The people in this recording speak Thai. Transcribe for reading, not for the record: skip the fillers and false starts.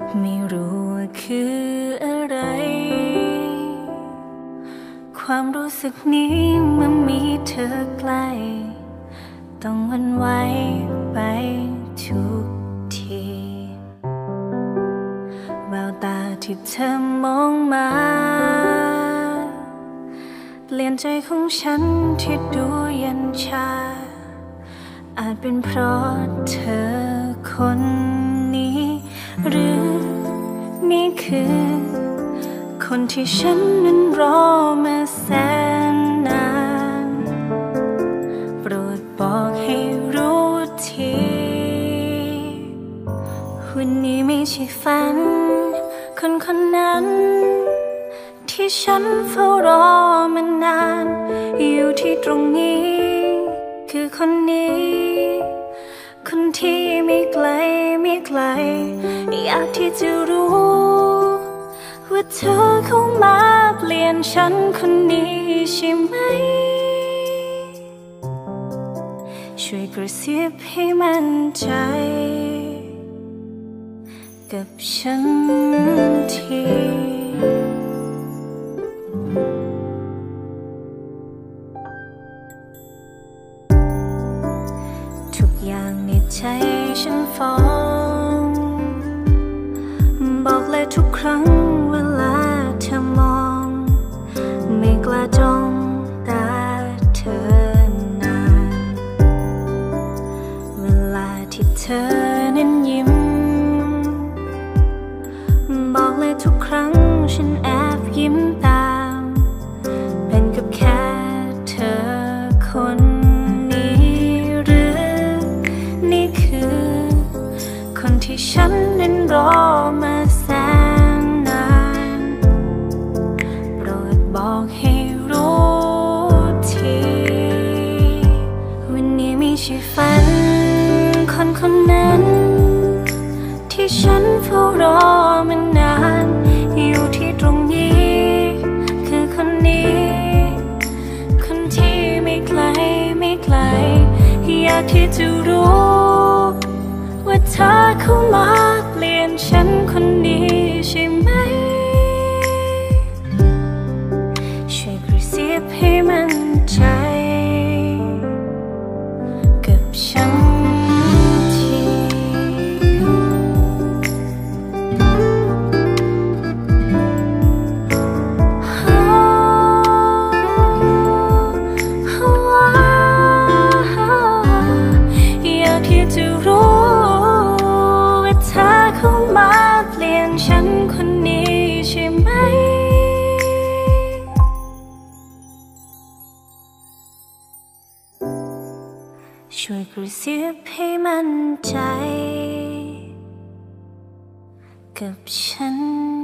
ไม่รู้ว่าคืออะไรความรู้สึกนี้เมื่อมีเธอใกล้ต้องหวั่นไหวไปทุกทีแววตาที่เธอมองมาเปลี่ยนใจของฉันที่ดูเย็นชาอาจเป็นเพราะเธอคนนี้หรือนี่คือคนที่ฉันนั้นรอมาแสนนานโปรดบอกให้รู้ทีวันนี้ไม่ใช่ฝันคนคนนั้นที่ฉันเฝ้ารอมานานอยู่ที่ตรงนี้คือคนนี้คนที่ไม่ไกลไม่ไกลอยากที่จะรู้ว่าเธอเข้ามาเปลี่ยนฉันคนนี้ใช่ไหมช่วยกระซิบให้มั่นใจกับฉันทีทุกอย่างในใจฉันฟ้องบอกเลยทุกครั้งเวลาเธอมองไม่กล้าจ้องตาเธอนานเวลาที่เธอนั้นยิ้มบอกเลยทุกครั้งฉันแอบยิ้มตามเป็นกับแค่เธอคนคนที่ฉันนั้นรอมาแสนนานโปรดบอกให้รู้ทีวันนี้ไม่ใช่ฝันคนคนนั้นที่ฉันเฝ้ารอมานานอยู่ที่ตรงนี้คือคนนี้คนที่ไม่ไกลไม่ไกลอยากที่จะรู้ว่าเธอเข้ามาเปลี่ยนฉันคนนี้ใช่ไหมช่วยกระซิบให้มั่นใจกับฉันทีอยากที่จะรู้เข้ามาเปลี่ยนฉันคนนี้ใช่ไหมช่วยกระซิบให้มั่นใจกับฉัน